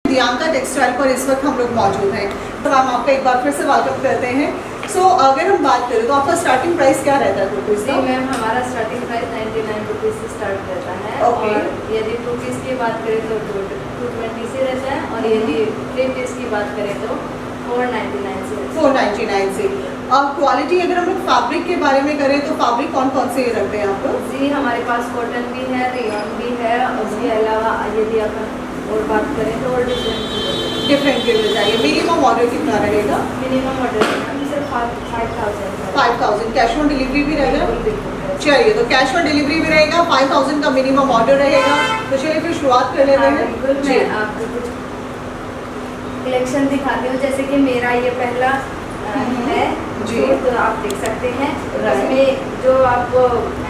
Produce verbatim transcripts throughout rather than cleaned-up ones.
Priyanka textile पर इस वक्त हम लोग मौजूद हैं, तो मैम आपका एक बार फिर से वेलकम करते हैं। सो so, अगर हम बात करें तो आपका स्टार्टिंग प्राइस क्या रहता है कुर्तीज़ का? जी मैम, हमारा starting price ninety nine rupees से स्टार्ट रहता है। okay. और यदि टू पीस की बात करें तो टू ट्वेंटी से रहता है, और यदि थ्री पीस की बात करें तो फोर नाइन्टी नाइन से फोर नाइन्टी नाइन से। और क्वालिटी अगर हम लोग फैब्रिक के बारे में करें तो फैब्रिक कौन कौन से रखते हैं आप लोग? जी हमारे पास कॉटन भी है, रेयन भी है, उसके अलावा यदि अपन और बात करें तो और डिफरेंट डिफरेंट के मिल जाएंगे। मिनिमम ऑर्डर कितना रहेगा? मिनिमम ऑर्डर सिर्फ five thousand five thousand cash on delivery भी रहेगा? चलिए, तो कैश ऑन डिलीवरी भी रहेगा, फाइव थाउजेंड का मिनिमम ऑर्डर रहेगा। तो चलिए फिर शुरुआत कर लेते हैं। बिल्कुल, मैं आपको कुछ कलेक्शन दिखाती हूँ। जैसे कि मेरा ये पहला है जी, तो आप देख सकते हैं इसमें जो आपको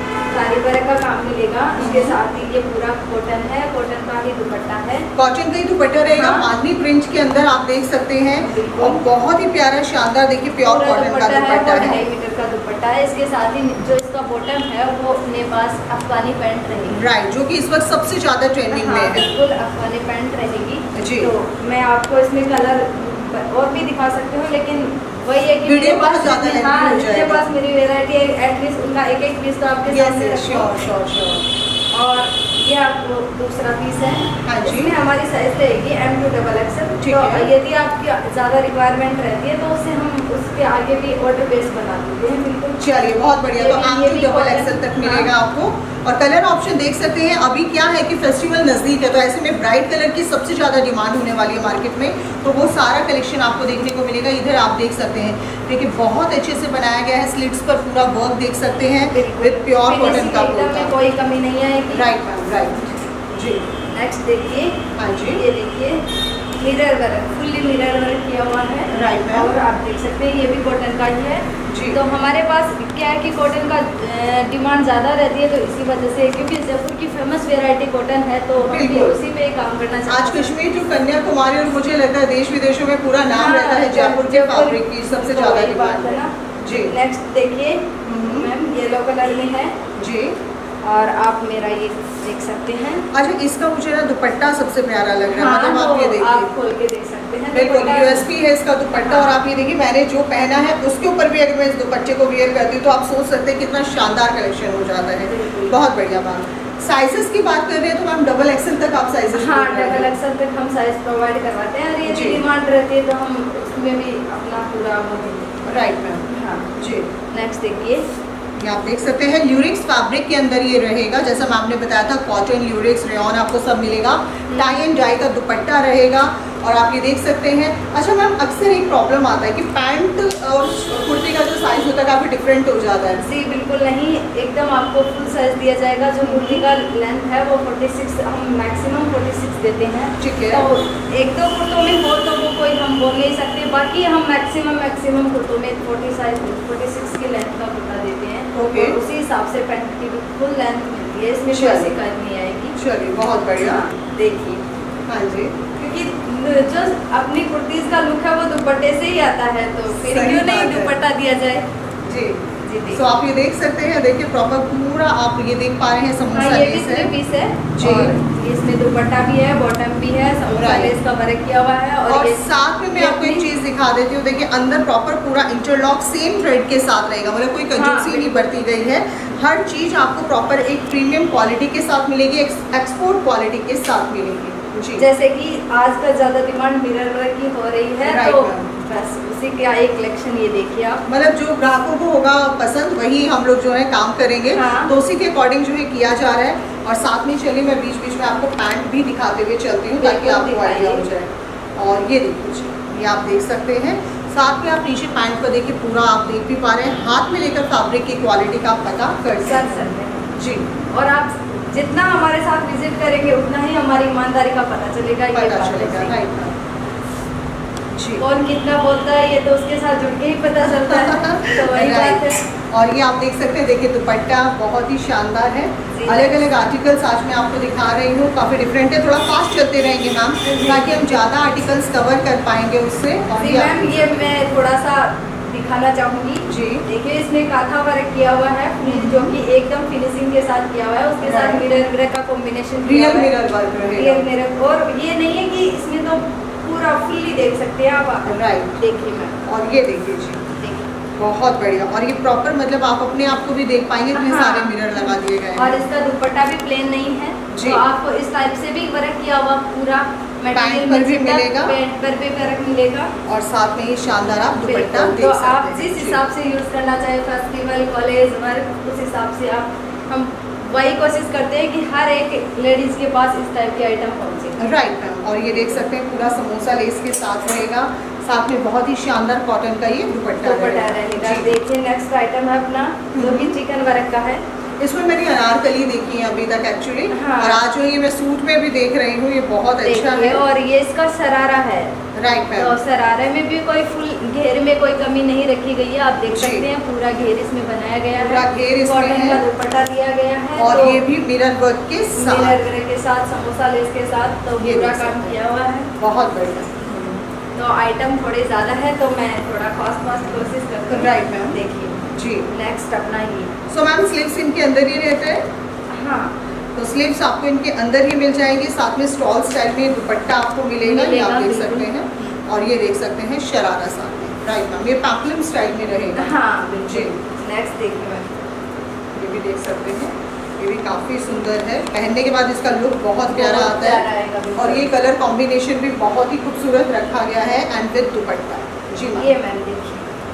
कारीगर का काम मिलेगा, इसके साथ ही ये पूरा कॉटन है, कॉटन का ही दुपट्टा है, कॉटन का ही दुपट्टा रहेगा। बांधनी प्रिंट के अंदर आप देख सकते हैं, और बहुत ही प्यारा शानदार देखिए प्योर कॉटन का दुपट्टा है, ढाई मीटर का दुपट्टा है। इसके साथ ही जो इसका बॉटम है वो अपने पास अफगानी पैंट रहेगी, राइट, जो कि इस वक्त सबसे ज्यादा ट्रेंडिंग में है। बिल्कुल अफगानी पैंट रहेगी जी। तो मैं आपको इसमें कलर और भी दिखा सकती हूँ, लेकिन वही है कि मेरे पास ज़्यादा हाँ मेरे पास मेरी वेराइटी है, एटलीस्ट उनका एक एक पीस तो आपके सामने श्योर श्योर श्योर। और ये आपको दूसरा पीस है, हाँ जी, इसमें हमारी साइज रहेगी एम टू डबल एक्सएल। तो यदि आपकी ज़्यादा रिक्वायरमेंट रहती है तो उससे हम उसके आगे भी ऑर्डर बेस बना देते हैं। बिल्कुल, चलिए बहुत बढ़िया। तो एम टू डबल एक्सएल तक मिलेगा आपको। और कलर ऑप्शन देख सकते हैं। अभी क्या है कि फेस्टिवल नज़दीक है, तो ऐसे में ब्राइट कलर की सबसे ज़्यादा डिमांड होने वाली है मार्केट में, तो वो सारा कलेक्शन आपको देखने को मिलेगा। इधर आप देख सकते हैं, देखिए बहुत अच्छे से बनाया गया है, स्लिट्स पर पूरा वर्क देख सकते हैं विद प्योर कॉटन का, कोई कमी नहीं आएगी। राइट मैम, राइट जी। नेक्स्ट देखिए, हाँ जी, ये देखिए mirror work, fully mirror work किया हुआ है, राइट मैम। और आप देख सकते हैं ये भी कॉटन का ही है जी। तो हमारे पास क्या है कि कॉटन का डिमांड ज़्यादा रहती है, तो इसी वजह से, क्योंकि जयपुर की फेमस वेराइटी कॉटन है, तो हम भी उसी पे काम करना चाहते हैं। आज कश्मीर जो कन्याकुमारी, और मुझे लगता है देश विदेशों में पूरा नाम हाँ, रहता है जयपुर के फैब्रिक की सबसे ज़्यादा डिमांड है ना जी। नेक्स्ट देखिए मैम, येलो कलर में है जी, और आप मेरा ये देख सकते हैं। अच्छा, इसका मुझे ना दुपट्टा सबसे प्यारा लग रहा है। हाँ, मतलब आप ये देखिए, आप खोल के देख सकते हैं, बिल्कुल यूएसपी है इसका दुपट्टा। हाँ। और आप ये देखिए, मैंने जो पहना है उसके ऊपर भी अगर मैं इस दुपट्टे को वियर करती हूँ तो आप सोच सकते हैं कितना शानदार कलेक्शन हो जाता है। बहुत बढ़िया बात। साइजेस की बात कर रहे हैं तो मैम डबल एक्सल तक आप साइजेस? हाँ, डबल एक्सल तक हम साइज प्रोवाइड करवाते हैं, और ये डिमांड रहती है तो हम उसमें भी अपना पूरा, राइट मैम, हाँ जी। नेक्स्ट देखिए, ये आप देख सकते हैं ल्यूरिक्स फैब्रिक के अंदर ये रहेगा, जैसा मैम ने बताया था, कॉटन, ल्यूरिक्स, रेयॉन आपको सब मिलेगा। टाई एंड डाई का दुपट्टा रहेगा, और आप ये देख सकते हैं। अच्छा मैम, अक्सर एक प्रॉब्लम आता है कि पैंट और कुर्ती का जो साइज होता है काफ़ी डिफरेंट हो जाता है। जी बिल्कुल नहीं, एकदम आपको फुल साइज दिया जाएगा। जो कुर्ती का लेंथ है वो छियालीस, हम मैक्सिमम छियालीस देते हैं, ठीक है। तो एक दो कुर्तों में हो तो वो कोई हम बोल नहीं सकते, बाकी हम मैक्सिमम मैक्सिमम कुर्तों में फोर्टी साइज छियालीस की लेंथ का कुर्ता देते हैं। ओके, और उसी हिसाब से पैंट की फुल लेंथ मिलती है, इसमें कोई शिकायत नहीं आएगी। चलिए बहुत बढ़िया। देखिए, हाँ जी, क्योंकि जो अपनी कुर्तीज़ का लुक है वो दुपट्टे से ही आता है, तो फिर क्यों नहीं दुपट्टा दिया जाए जी जी। तो आप ये देख सकते हैं, देखिए प्रॉपर पूरा आप ये देख पा रहे हैं समोसा हाँ, ये भी थ्री पीस है जी। इसमें दुपट्टा भी है, बॉटम भी है, समोसा लेस का वर्क किया हुआ है, और, और ये साथ में मैं आपको एक चीज दिखा देती हूँ। देखिए अंदर प्रॉपर पूरा इंटरलॉक सेम थ्रेड के साथ रहेगा, मतलब कोई कंजूसी नहीं बरती गई है। हर चीज आपको प्रॉपर एक प्रीमियम क्वालिटी के साथ मिलेगी, एक्सपोर्ट क्वालिटी के साथ मिलेगी जी। जैसे कि आज का ज्यादा डिमांड मिरर वर्क की हो रही है, तो बस उसी का एक कलेक्शन ये देखिए आप, मतलब जो ग्राहकों को होगा पसंद वही हम लोग जो है काम करेंगे। हाँ। तो उसी के अकॉर्डिंग जो है किया जा रहा है। और साथ में चलिए मैं बीच बीच में आपको पैंट भी दिखाते हुए चलती हूँ ताकि आपको आइडिया हो जाए। और ये देखिए, ये आप देख सकते हैं, साथ में आप नीचे पैंट पर देखिए पूरा आप देख भी पा रहे हैं, हाथ में लेकर फैब्रिक की क्वालिटी का पता कर सकते हैं जी। और आप जितना हमारे साथ विजिट करेंगे उतना ही हमारी ईमानदारी का पता चलेगा, पता चलेगा, राइट जी। कौन कितना बोलता है ये तो उसके साथ जुड़ के ही पता चलता है, तो वही बात है। और ये आप देख सकते हैं, देखिए दुपट्टा बहुत ही शानदार है। अलग अलग आर्टिकल्स आज मैं आपको दिखा रही हूँ, काफ़ी डिफरेंट है। थोड़ा फास्ट चलते रहेंगे मैम ताकि हम ज़्यादा आर्टिकल्स कवर कर पाएंगे उससे। और मैम ये मैं थोड़ा सा दिखाना चाहूंगी जी। देखिए इसमें काथा वर्क किया हुआ है जो कि एकदम फिनिशिंग के साथ किया हुआ है, उसके साथ मिरर वर्क का combination real mirror work real mirror. और ये नहीं है कि इसमें तो पूरा फुल्ली देख सकते हैं आप। राइट, देखिए मैम। और ये देखिए जी, बहुत बढ़िया। और ये प्रॉपर मतलब आप अपने आप को भी देख पाएंगे, इतने हाँ। सारे मिरर लगा दिए गए हैं। और इसका दुपट्टा भी प्लेन नहीं है जी। तो आपको इस टाइप से भी वर्क किया हुआ पूरा पैंट पर भी मिलेगा, पैंट पर भी वर्क मिलेगा, और साथ में ही शानदार आप दुपट्टा देख तो सकते आप हैं। जिस हिसाब से यूज करना चाहे फेस्टिवल कॉलेज वर्क, उस हिसाब से आप हम वही कोशिश करते हैं कि हर एक लेडीज के पास इस टाइप के आइटम पहुंचे। Right ma'am. और ये देख सकते हैं पूरा समोसा लेस के साथ रहेगा, साथ में बहुत ही शानदार कॉटन का ये दुपट्टा रहेगा। देखिए नेक्स्ट आइटम है अपना जो कि चिकन वर्क का है। इसमें मैंने अनारकली देखी है अभी तक एक्चुअली, हाँ। और आज जो ये मैं सूट में भी देख रही हूँ, ये बहुत अच्छा है। और ये इसका शरारा है। Right ma'am. तो शरारे में भी कोई फुल घेर में कोई कमी नहीं रखी गई है, आप देख सकते हैं पूरा घेर इसमें बनाया गया है, पूरा घेर इसमें कॉटन का दुपट्टा दिया गया है, और तो ये भी मिरर वर्क के साथ, मिरर वर्क के साथ समोसा लेस के साथ, तो पूरा काम किया हुआ है। बहुत बढ़िया। तो आइटम थोड़े ज्यादा है तो मैं थोड़ा फास्ट फास्ट कोशिश करती हूँ। Right ma'am. देखिए जी, नेक्स्ट अपना ये। सो मैम स्लीव्स इनके अंदर ही रहते हैं। हाँ, तो स्लीव्स आपको इनके अंदर ही मिल जाएंगे, साथ में स्टॉल स्टाइल में दुपट्टा आपको मिलेगा, ये आप देख सकते हैं। और ये देख सकते हैं शरारा साथ में। राइट मैम, ये पैपलम स्टाइल में रहेगा। हाँ जी। नेक्स्ट देखिए मैम, ये भी देख सकते हैं, ये भी काफ़ी सुंदर है। पहनने के बाद इसका लुक बहुत प्यारा आता है, और ये कलर कॉम्बिनेशन भी बहुत ही खूबसूरत रखा गया है एंड विद दुपट्टा। जी मैम। ये मैम देखिए,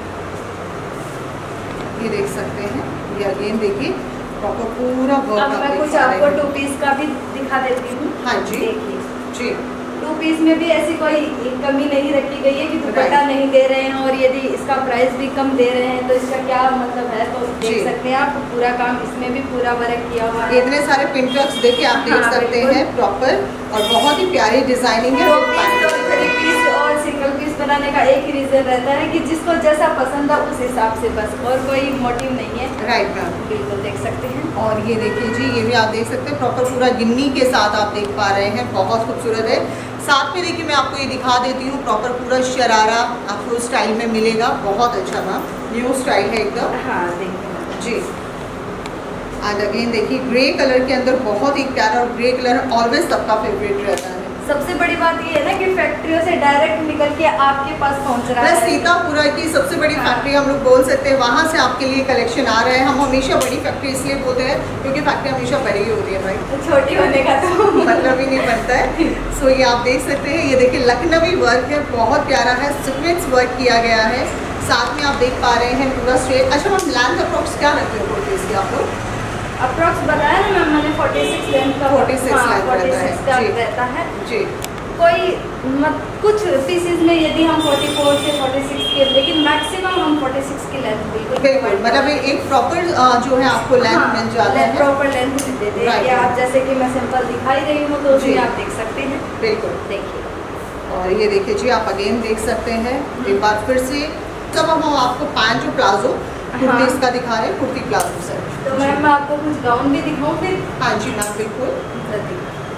ये देख सकते हैं, ये अगेन देखिए प्रॉपर पूरा वर्क। अब मैं कुछ आपको टू पीस का भी दिखा देती हूँ। हाँ जी। देखिए जी, टू पीस में भी ऐसी कोई कमी नहीं रखी गई है कि दुपट्टा नहीं दे रहे हैं, और यदि इसका प्राइस भी कम दे रहे हैं तो इसका क्या मतलब है, तो देख सकते हैं आप पूरा काम इसमें भी पूरा वर्क किया हुआ है। इतने सारे पिंटर्स देखिए आप देख सकते हैं प्रॉपर, और बहुत ही प्यारी डिजाइनिंग है। थ्री पीस और सिंगल पीस बनाने का एक ही रीजन रहता है कि जिसको जैसा पसंद है उस हिसाब से, बस और कोई मोटिव नहीं है। राइट मैम, बिल्कुल देख सकते हैं। और ये देखिए जी, ये भी आप देख सकते हैं प्रॉपर पूरा गिन्नी के साथ आप देख पा रहे हैं, बहुत खूबसूरत है। साथ में देखिए मैं आपको ये दिखा देती हूँ, प्रॉपर पूरा शरारा आपको स्टाइल में मिलेगा, बहुत अच्छा मैम, न्यू स्टाइल है एकदम। हाँ देखिए जी। एंड अगेन देखिए ग्रे कलर के अंदर बहुत ही प्यारा, और ग्रे कलर ऑलवेज सबका फेवरेट रहता है। सबसे बड़ी बात ये है ना कि फैक्ट्रियों से डायरेक्ट निकल के आपके पास पहुंच रहा है। सीतापुरा की सबसे बड़ी हाँ। फैक्ट्री हम लोग बोल सकते हैं, वहाँ से आपके लिए कलेक्शन आ रहा है। हम हमेशा बड़ी फैक्ट्री इसलिए बोलते हैं क्योंकि फैक्ट्री हमेशा बड़ी ही होती है भाई, तो छोटी होने का तो मतलब ही नहीं बनता है। सो ये आप देख सकते हैं, ये देखिए लखनवी वर्क है, बहुत प्यारा है, सीक्वेंस वर्क किया गया है। साथ में आप देख पा रहे हैं पूरा स्ट्रेट। अच्छा मैम, लेंथ अप्रॉक्स क्या रखते हो कुर्ती इसकी आप लोग? अप्रॉक्स बताया ना मैम मैंने, छियालीस लेंथ का छियालीस लेंथ का रहता है जी। कोई मत कुछ पीसेस में यदि हम चौवालीस से छियालीस के, लेकिन मैक्सिमम हम छियालीस की लेंथ बिल्कुल बिल्कुल, मतलब एक प्रॉपर जो है आपको लेंथ हाँ, मिल जाता है, प्रॉपर लेंथ देते हैं। या आप जैसे कि मैं सिंपल दिखाई रही हूँ तो उसमें आप देख सकते हैं। बिल्कुल देखिए, और ये देखिए जी, आप अगेन देख सकते हैं एक बार फिर से। तब हम आपको पैंट जो प्लाजो कुर्ती इसका दिखा रहे हैं, कुर्ती प्लाजो सर। तो मैम मैं आपको कुछ गाउन भी दिखाऊँ फिर? हाँ जी मैम, बिल्कुल।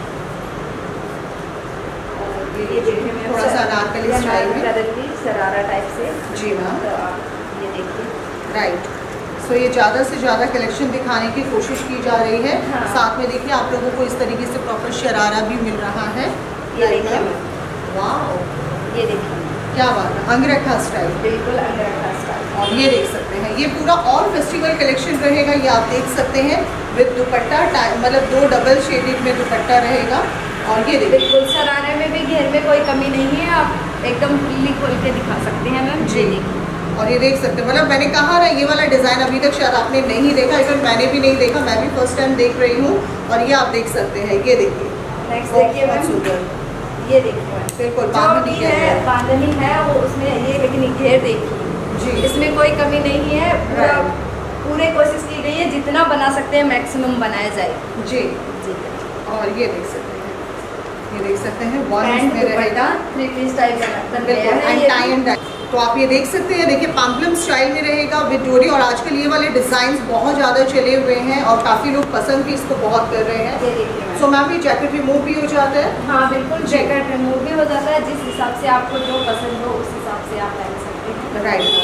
ये देखिए मैं थोड़ा सा अनारकली स्टाइल में शरारा टाइप से। जी मैम, तो ये देखिए। राइट। सो so, ये ज़्यादा से ज़्यादा कलेक्शन दिखाने की कोशिश की जा रही है। हाँ। साथ में देखिए आप लोगों को इस तरीके से प्रॉपर शरारा भी मिल रहा है। ये देखिए, वाह, ये देखिए क्या बात है, अंगरखा स्टाइल, बिल्कुल अंगरखा स्टाइल। और ये देख सकते हैं, ये पूरा ऑल फेस्टिवल कलेक्शन रहेगा, ये आप देख सकते हैं विद दुपट्टा, मतलब दो डबल शेडेड में दुपट्टा रहेगा। और ये देखिए बिल्कुल शरारे में भी घेर में कोई कमी नहीं है, आप एकदम खुली खोल के दिखा सकते हैं मैम जी। और ये देख सकते हैं, मतलब मैंने कहा ना ये वाला डिज़ाइन अभी तक शायद आपने नहीं देखा, इवन मैंने भी नहीं देखा, मैं भी फर्स्ट टाइम देख रही हूँ। और ये आप देख सकते हैं, ये देखिए नेक्स्ट देखिए मैम, ये देखिए बिल्कुल बांधनी है, बांधनी है वो उसमें, ये लेकिन घेर देखिए जी, इसमें कोई कमी नहीं है, पूरा पूरे कोशिश की गई है जितना बना सकते हैं मैक्सिमम बनाया जाए जी जी। और ये देख सकते हैं, ये देख सकते हैं वन इसमें रहेगा, थ्री पीस टाइप बन गया है एंड टाई एंड डाई। तो आप ये देख सकते हैं, देखिए पैम्पलम स्टाइल में रहेगा विद डोरी। और आजकल ये वाले डिजाइन बहुत ज़्यादा चले हुए हैं और काफ़ी लोग पसंद भी इसको बहुत कर रहे हैं। सो मैम ये जैकेट रिमूव भी हो जाता है? हाँ बिल्कुल, जैकेट रिमूव भी हो जाता है, जिस हिसाब से आपको जो पसंद हो उस हिसाब से आप पहन सकते हैं। राइट।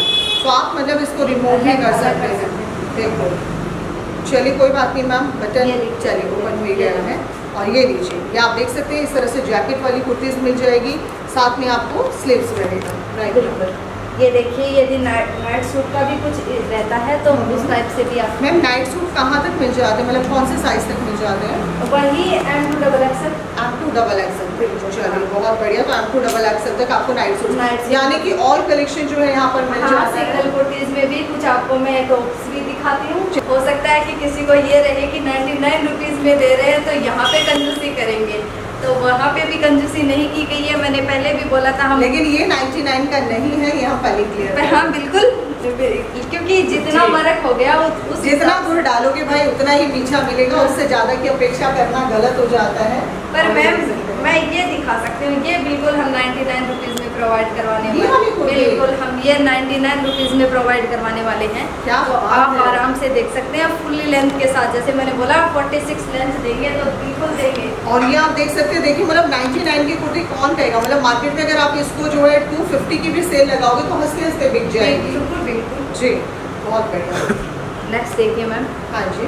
तो आप मतलब इसको रिमूव भी कर सकते हैं। देखो चलिए कोई बात नहीं मैम, बटन चलिए ओपन हो गया है। और ये लीजिए, ये आप देख सकते हैं इस तरह से जैकेट वाली कुर्तीज़ मिल जाएगी, साथ में आपको स्लीव्स रहेगा। राइट, ये देखिए यदि नाइट नाइट सूट का भी कुछ रहता है तो उस टाइप से भी आप। मैम नाइट सूट कहाँ तक मिल जाते हैं, मतलब कौन से साइज तक मिल जाते हैं? वही M to double XL. M to double XL, चलिए बहुत बढ़िया। तो एम टू डबल एक्सएल तक आपको नाइट सूट, नाइट यानी कि और कलेक्शन जो है यहाँ पर मिल जाता है। सिंगल कुर्तीज में भी कुछ आपको मैं टॉप्स भी दिखाती हूँ। हो सकता है कि किसी को ये रहे कि नाइन्टी नाइन रुपीज़ में दे रहे हैं तो यहाँ पे कंजूसी करेंगे, तो वहाँ पे भी कंजूसी नहीं की गई है। मैंने पहले भी बोला था हम, लेकिन ये निन्यानवे का नहीं है, ये हम पहले क्लियर। हाँ बिल्कुल, क्योंकि जितना फर्क हो गया उस जितना दूर डालोगे भाई उतना ही मीठा मिलेगा, उससे ज़्यादा की अपेक्षा करना गलत हो जाता है। पर मैम मैं ये दिखा सकती हूँ, ये बिल्कुल हम नाइन्टी नाइन रुपीज़ में प्रोवाइड करवाने वाले, बिल्कुल हम ये नाइन्टी नाइन रुपीज़ में प्रोवाइड करवाने वाले हैं। क्या तो आप आराम से देख सकते हैं फुल्ली लेंथ के साथ। जैसे मैंने बोला फोर्टी सिक्स लेंथ देंगे तो बिल्कुल देंगे। और ये आप देख सकते हैं, देखिए मतलब नाइन्टी नाइन की कुर्ती कौन कहेगा, मतलब मार्केट में अगर आप इसको जो है टू फिफ्टी की भी सेल लगाओगे तो हंसते हंसते बिक जाएगी। बिल्कुल बिल्कुल जी, बहुत बढ़िया। नेक्स्ट देखिए मैम। हाँ जी,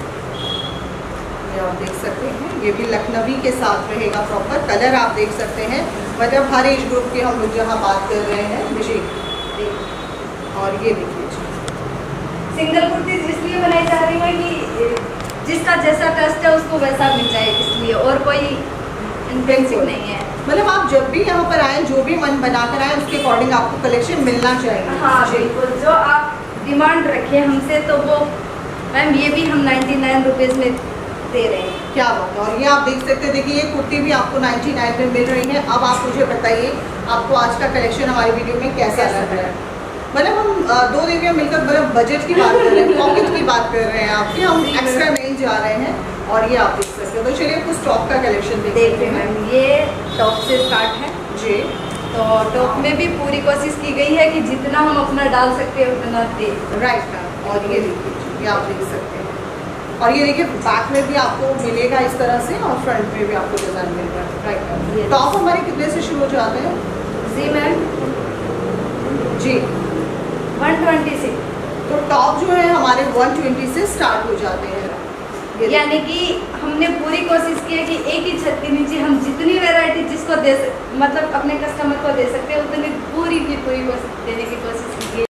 ये आप देख सकते हैं, ये भी लखनवी के साथ रहेगा प्रॉपर। कलर आप देख सकते हैं, मतलब हर एज ग्रुप के हम लोग जहाँ बात कर रहे हैं जी। और ये देखिए सिंगल कुर्ती इसलिए बनाई जा रही है कि जिसका जैसा टेस्ट है उसको वैसा मिल जाए, इसलिए और कोई इंटेंसिव नहीं है। मतलब आप जब भी यहाँ पर आए, जो भी मन बना कर आए उसके अकॉर्डिंग आपको कलेक्शन मिलना चाहिए। हाँ बिल्कुल, जो आप डिमांड रखे हमसे तो वो मैम ये भी हम नाइन्टी नाइन रुपीज़ में दे रहे हैं। क्या बात है। और ये आप देख सकते हैं, देखिए ये कुर्ती भी आपको नाइन्टी नाइन में मिल रही है। अब आप मुझे बताइए आपको आज का कलेक्शन हमारी वीडियो में कैसा लग रहा है। मतलब हम दो दीदियाँ मिलकर मतलब बजट की बात कर रहे हैं, पॉकेट की बात कर रहे हैं आपके, हम एक्स्ट्रा नहीं जा रहे हैं। और ये आप देख सकते हो। तो चलिए कुछ टॉप का कलेक्शन देखते हैं मैम। ये टॉप से स्टार्ट है जी। तो टॉप में भी पूरी कोशिश की गई है कि जितना हम अपना डाल सकते हैं उतना दे। Right ma'am. और ये देखिए, ये आप देख सकते हैं। और ये देखिए बैक में भी आपको मिलेगा इस तरह से, और फ्रंट में भी आपको डिजाइन मिल रहा है। राइट, टॉप हमारे कितने से शुरू हो जाते हैं? जी मैम जी वन ट्वेंटी से। तो टॉप जो है हमारे वन ट्वेंटी से स्टार्ट हो जाते हैं। यानी कि हमने पूरी कोशिश की है कि एक ही छत के नीचे हम जितनी वैरायटी जिसको दे मतलब अपने कस्टमर को दे सकते हैं उतनी पूरी की पूरी कोशिश देने की कोशिश की है।